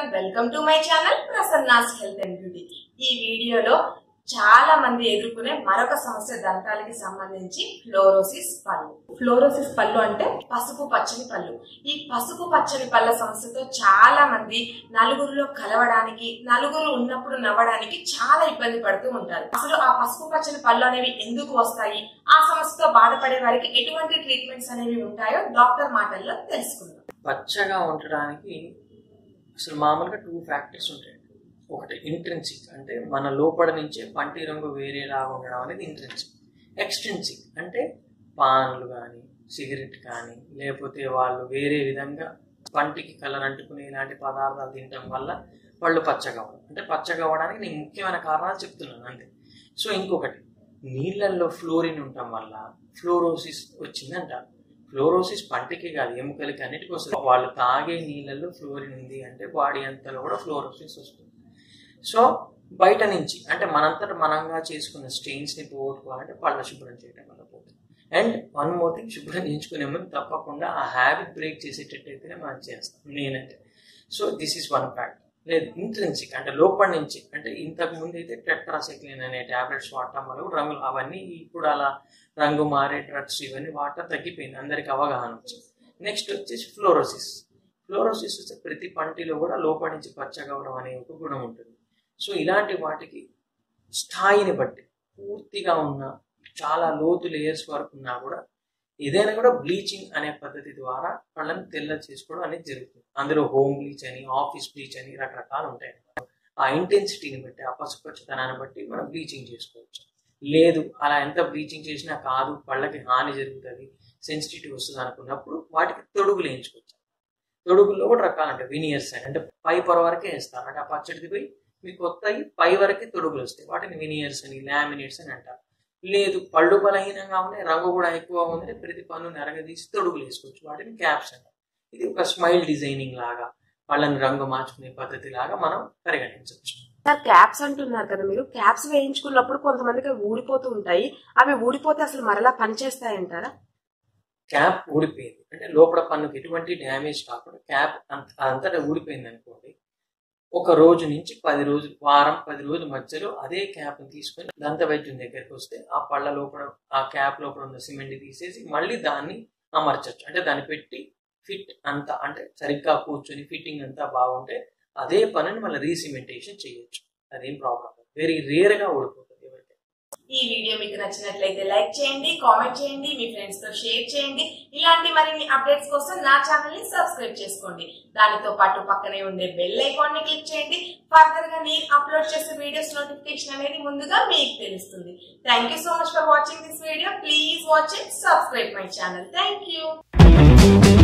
everyone, welcome to my channel Prasanna's Health and Beauty. ఈ వీడియోలో చాలా మంది ఎదుర్కొనే మరొక సమస్య దంతాలకి సంబంధించి ఫ్లోరోసిస్ పళ్ళు అంటే పసుపు పచ్చని పళ్ళు. ఈ పసుపు పచ్చని పళ్ళ సమస్యతో చాలా మంది నలుగురిలో కలవడానికి, నలుగురు ఉన్నప్పుడు నవ్వడానికి చాలా ఇబ్బంది పడుతూ ఉంటారు. అసలు ఆ పసుపు పచ్చని పళ్ళు అనేవి ఎందుకు వస్తాయి, ఆ సమస్యతో బాధపడే వారికి ఎటువంటి ట్రీట్మెంట్స్ అనేవి ఉంటాయో డాక్టర్ మాటల్లో తెలుసుకుందాం. పచ్చగా ఉండడానికి అసలు మామూలుగా 2 ఫ్యాక్టర్స్ ఉంటాయి. ఒకటి ఇంట్రెన్సిక్, అంటే మన లోపల నుంచే పంటి రంగు వేరేలాగా ఉండడం అనేది ఇంట్రెన్సిక్. ఎక్స్ట్రెన్సిక్ అంటే పాన్లు కానీ, సిగరెట్ కానీ, లేకపోతే వాళ్ళు వేరే విధంగా పంటికి కలర్ అంటుకునే ఇలాంటి పదార్థాలు తినడం వల్ల వాళ్ళు పచ్చగా అవ్వడం. అంటే పచ్చగా అవ్వడానికి నేను ముఖ్యమైన కారణాలు చెప్తున్నాను అంతే. సో ఇంకొకటి, నీళ్ళల్లో ఫ్లోరిన్ ఉండటం వల్ల ఫ్లోరోసిస్ వచ్చిందంటారు. ఫ్లోరోసిస్ పంటికి కాదు, ఎముకలకి అన్నిటికీ వస్తుంది. వాళ్ళు తాగే నీళ్ళల్లో ఫ్లోరిన్ ఉంది అంటే బాడీ అంతలో కూడా ఫ్లోరోసిస్ వస్తుంది. సో బయట నుంచి అంటే మనంతట మనంగా చేసుకున్న స్టెయిన్స్ని పోగొట్టుకోవాలంటే పళ్ళ శుభ్రం చేయడం వల్ల పోతుంది. అండ్ వన్ మోర్ థింగ్, శుభ్రం చేయించుకునే ముందు తప్పకుండా ఆ హ్యాబిట్ బ్రేక్ చేసేటట్టయితేనే మనం చేస్తాం నేనైతే. So this is one fact. లేదు ఇంట్రెన్సిక్ అంటే లోపలి నుంచి, అంటే ఇంతకు ముందు అయితే టెట్రాసైక్లిన్ అనే ట్యాబ్లెట్స్ వాడటం వల్ల రంగులు అవన్నీ ఇప్పుడు అలా రంగు మారే డ్రగ్స్ ఇవన్నీ వాడటం తగ్గిపోయింది, అందరికి అవగాహన వచ్చింది. నెక్స్ట్ వచ్చేసి ఫ్లోరోసిస్ వస్తే ప్రతి పంటిలో కూడా లోపలి నుంచి పచ్చగా అవడం అనే ఒక గుణం ఉంటుంది. సో ఇలాంటి వాటికి స్థాయిని బట్టి పూర్తిగా ఉన్న చాలా లోతు లేయర్స్ వరకు ఉన్నా కూడా ఏదైనా కూడా బ్లీచింగ్ అనే పద్ధతి ద్వారా పళ్ళని తెల్ల చేసుకోవడం అనేది జరుగుతుంది. అందులో హోమ్ బ్లీచ్ అని, ఆఫీస్ బ్లీచ్ అని రకరకాలు ఉంటాయి. ఆ ఇంటెన్సిటీని బట్టి, ఆ పసుపచ్చతనాన్ని బట్టి మనం బ్లీచింగ్ చేసుకోవచ్చు. లేదు అలా ఎంత బ్లీచింగ్ చేసినా కాదు, పళ్ళకి హాని జరుగుతుంది, సెన్సిటివిటీ వస్తుంది అనుకున్నప్పుడు వాటికి తొడుగులు వేయించుకోవచ్చు. తొడుగుల్లో కూడా రకాలు ఉంటాయి. వినియర్స్ అని అంటే పై పొర వరకే వేస్తారు, అంటే ఆ పచ్చడిది పోయి మీకు కొత్తవి పై వరకే తొడుగులు వస్తాయి. వాటిని వినియర్స్ అని, లామినేట్స్ అని అంటారు. లేదు పళ్ళు బలహీనంగా ఉన్నాయి, రంగు కూడా ఎక్కువ ఉంది, ప్రతి పన్ను నెరగదీసి తొడుగులు వేసుకోవచ్చు. వాటిని క్యాప్స్ అంటారు. ఇది ఒక స్మైల్ డిజైనింగ్ లాగా, పళ్ళని రంగు మార్చుకునే పద్ధతి లాగా మనం పరిగణించవచ్చు. సార్ క్యాప్స్ అంటున్నారు కదా మీరు, క్యాప్స్ వేయించుకున్నప్పుడు కొంతమందికి ఊడిపోతూ ఉంటాయి, అవి ఊడిపోతే అసలు మరలా పనిచేస్తాయంటారా? క్యాప్ ఊడిపోయింది అంటే లోపల పన్నుకి ఎటువంటి డ్యామేజ్ కాకుండా క్యాప్ అంతటా ఊడిపోయింది అనుకోండి, ఒక రోజు నుంచి 10 రోజులు, వారం 10 రోజుల మధ్యలో అదే క్యాప్ని తీసుకొని దంత వైద్యం దగ్గరికి వస్తే ఆ పళ్ళ లోపల, ఆ క్యాప్ లోపల ఉన్న సిమెంట్ తీసేసి మళ్ళీ దాన్ని అమర్చచ్చు. అంటే దాన్ని పెట్టి ఫిట్ అంతా, అంటే సరిగ్గా కూర్చొని ఫిట్టింగ్ అంతా బాగుంటే అదే పనిని మళ్ళీ రీసిమెంటేషన్ చేయొచ్చు. అదేం ప్రాబ్లం, వెరీ రేర్ గా ఓడిపోతుంది. ఈ వీడియో మీకు నచ్చినట్లయితే లైక్ చేయండి, కామెంట్ చేయండి, మీ ఫ్రెండ్స్ తో షేర్ చేయండి. ఇలాంటి మరిన్ని అప్డేట్స్ కోసం నా ఛానల్ ని సబ్స్క్రైబ్ చేసుకోండి. దానితో పాటు పక్కనే ఉండే బెల్ ఐకాన్ ని క్లిక్ చేయండి. ఫర్దర్ గా నేను అప్లోడ్ చేసే వీడియోస్ నోటిఫికేషన్ అనేది ముందుగా మీకు తెలుస్తుంది. Thank you so much for watching this video. Please watch it, subscribe my channel. Thank you.